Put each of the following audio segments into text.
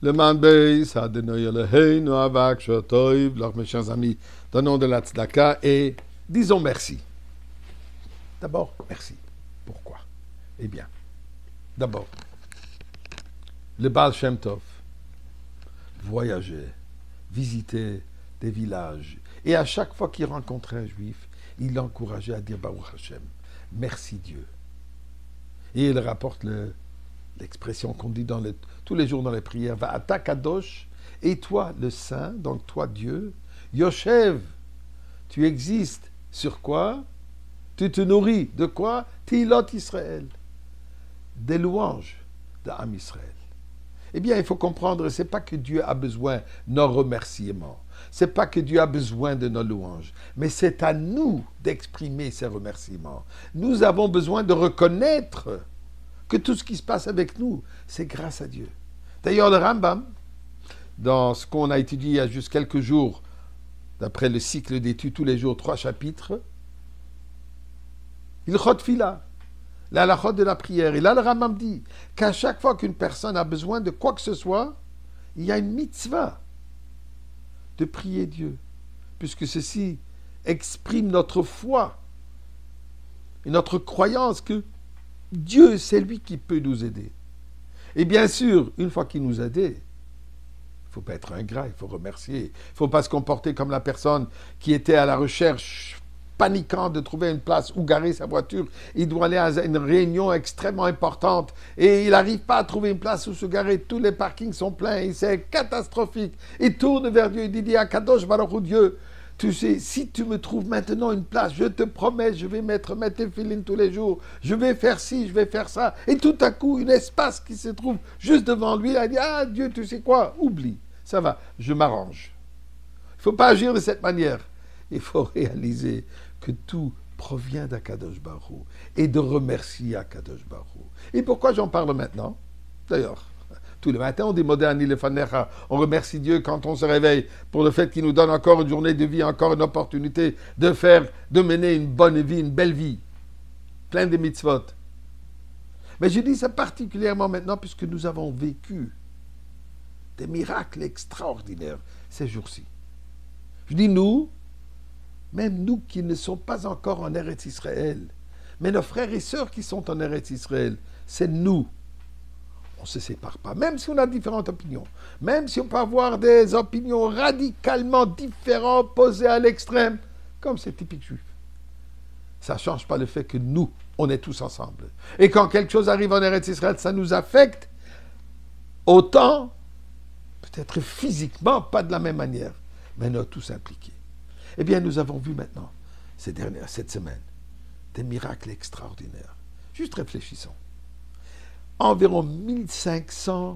Man Beis, Adonai Eloheinu, Avak Shotoiv. Alors, mes chers amis, donnons de la tzedaka et disons merci. D'abord, merci. Pourquoi? Eh bien, d'abord, le Baal Shem Tov voyageait, visitait des villages. Et à chaque fois qu'il rencontrait un juif, il l'encourageait à dire Baruch Hashem, merci Dieu. Et il rapporte l'expression qu'on dit tous les jours dans les prières, Va'ata Kadosh, et toi le Saint, donc toi Dieu, Yoshev, tu existes sur quoi? Tu te nourris de quoi? Tilot Israël, des louanges d'Am Israël. Eh bien, il faut comprendre, c'est pas que Dieu a besoin de nos remerciements, c'est pas que Dieu a besoin de nos louanges, mais c'est à nous d'exprimer ces remerciements. Nous avons besoin de reconnaître que tout ce qui se passe avec nous, c'est grâce à Dieu. D'ailleurs, le Rambam, dans ce qu'on a étudié il y a juste quelques jours, d'après le cycle d'études tous les jours, 3 chapitres, il chot fila, la halachot de la prière. Et là, le Rambam dit qu'à chaque fois qu'une personne a besoin de quoi que ce soit, il y a une mitzvah de prier Dieu, puisque ceci exprime notre foi et notre croyance que Dieu, c'est lui qui peut nous aider. Et bien sûr, une fois qu'il nous a aidés, il ne faut pas être ingrat, il faut remercier. Il ne faut pas se comporter comme la personne qui était à la recherche paniquant de trouver une place où garer sa voiture. Il doit aller à une réunion extrêmement importante et il n'arrive pas à trouver une place où se garer. Tous les parkings sont pleins et c'est catastrophique. Il tourne vers Dieu et dit à Kadosh Baruch Hu, Dieu, tu sais, si tu me trouves maintenant une place, je te promets, je vais mettre mes téphilines tous les jours, je vais faire ci, je vais faire ça. Et tout à coup, un espace qui se trouve juste devant lui, il a dit, ah Dieu, tu sais quoi, oublie, ça va, je m'arrange. Il ne faut pas agir de cette manière. Il faut réaliser que tout provient d'Akadosh Baruch Hu et de remercier Akadosh Baruch Hu. Et pourquoi j'en parle maintenant? D'ailleurs, tous les matins, on dit Modéani Lefanecha. On remercie Dieu quand on se réveille pour le fait qu'il nous donne encore une journée de vie, encore une opportunité de mener une bonne vie, une belle vie, plein de mitzvot. Mais je dis ça particulièrement maintenant puisque nous avons vécu des miracles extraordinaires ces jours-ci. Je dis nous, même nous qui ne sommes pas encore en Eretz Israël, mais nos frères et sœurs qui sont en Eretz Israël, c'est nous. On ne se sépare pas, même si on a différentes opinions, même si on peut avoir des opinions radicalement différentes, posées à l'extrême, comme c'est typique juif. Ça ne change pas le fait que nous, on est tous ensemble. Et quand quelque chose arrive en Eretz Israël, ça nous affecte autant, peut-être physiquement, pas de la même manière, mais nous sommes tous impliqués. Eh bien, nous avons vu maintenant, cette semaine, des miracles extraordinaires. Juste réfléchissons. Environ 1500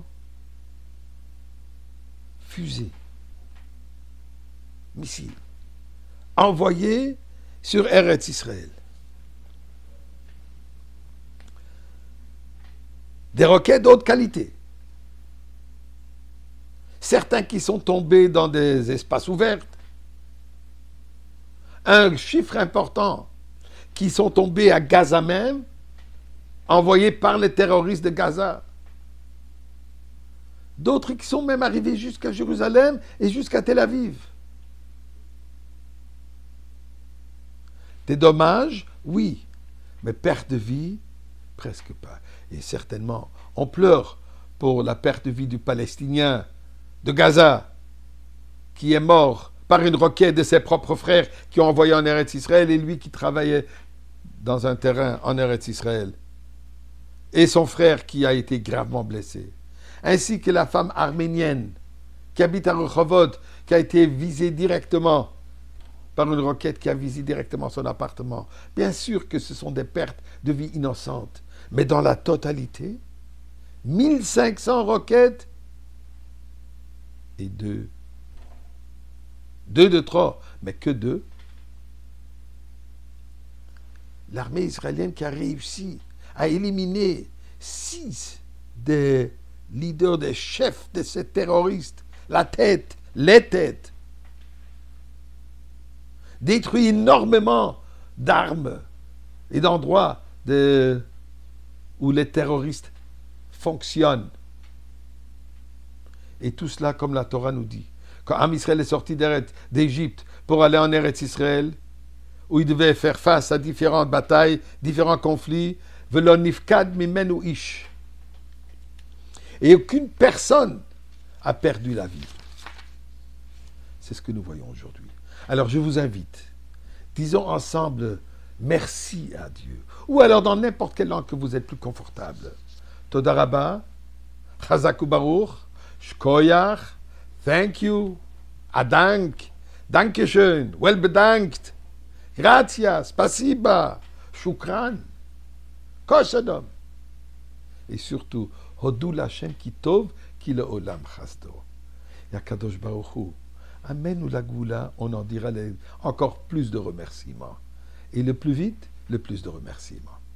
fusées, missiles, envoyés sur Eretz Israël. Des roquettes de haute qualité. Certains qui sont tombés dans des espaces ouverts. Un chiffre important qui sont tombés à Gaza même, envoyés par les terroristes de Gaza. D'autres qui sont même arrivés jusqu'à Jérusalem et jusqu'à Tel Aviv. Des dommages, oui, mais perte de vie, presque pas. Et certainement, on pleure pour la perte de vie du Palestinien de Gaza, qui est mort par une roquette de ses propres frères qui ont envoyé en Eretz Israël, et lui qui travaillait dans un terrain en Eretz Israël. Et son frère qui a été gravement blessé. Ainsi que la femme arménienne qui habite à Rehovot, qui a été visée directement par une roquette qui a visé directement son appartement. Bien sûr que ce sont des pertes de vie innocentes, mais dans la totalité, 1500 roquettes et deux de trop, mais que deux. L'armée israélienne qui a réussi à éliminer 6 des leaders, des chefs de ces terroristes, les têtes, détruit énormément d'armes et d'endroits où les terroristes fonctionnent. Et tout cela, comme la Torah nous dit. Quand Am Israël est sorti d'Égypte pour aller en Eretz Israël, où il devait faire face à différentes batailles, différents conflits, Velon nifkad mimenu ish. Et aucune personne a perdu la vie. C'est ce que nous voyons aujourd'hui. Alors je vous invite, disons ensemble merci à Dieu. Ou alors dans n'importe quelle langue que vous êtes plus confortable. Toda Rabba, Chazak Baruch, Shkoyach, thank you, Adank, Dankeschön, well bedankt, Gracias, Spasiba, Shukran, Koshadom. Et surtout, Hodou Lashem ki tov ki le olam chasdo. Yakadosh Baruch Hu, amène-nous la goula, on en dira encore plus de remerciements. Et le plus vite, le plus de remerciements.